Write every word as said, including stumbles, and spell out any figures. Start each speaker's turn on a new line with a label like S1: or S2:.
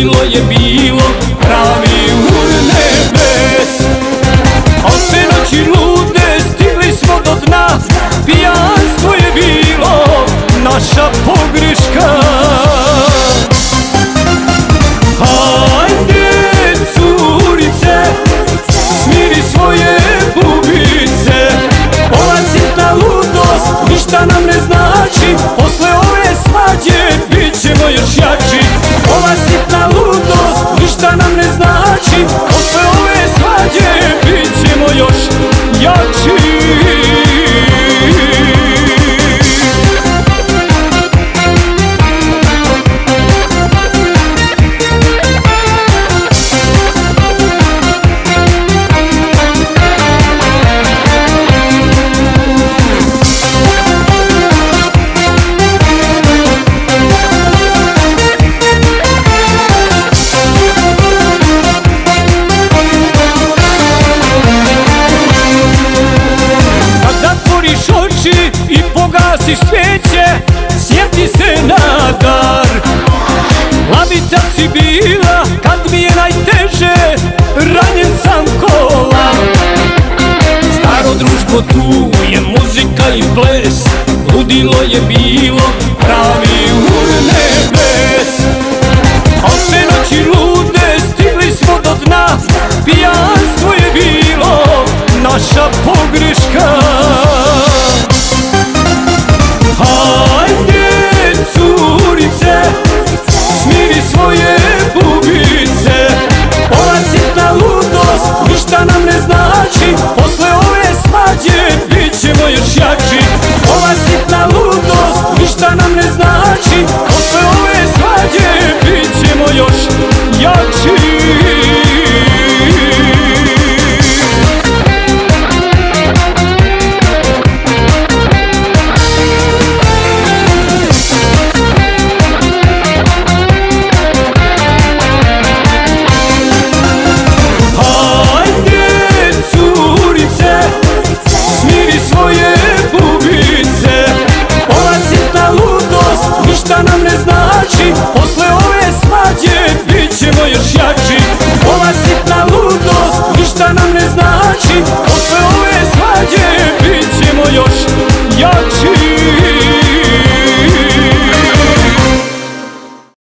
S1: ludilo je bilo, pravi urnebes. A sve noći lude stigli smo do dna, pijanstvo je bilo naša pogreška. Hajde curice, smiri svoje bubice, ova sitna ludost ništa nam ne znači, posle ove svađe bit ćemo još jači. Ova sitna ludost ništa nam ne znači, posle ove svađe bit ćemo još jači. I pogasiš sveće, sjeti se na dar. Lavica si bila kad mi je najteže, ranjen sam kola. Staro društvo, tu je muzika i ples, ludilo je bilo, pravi urnebes.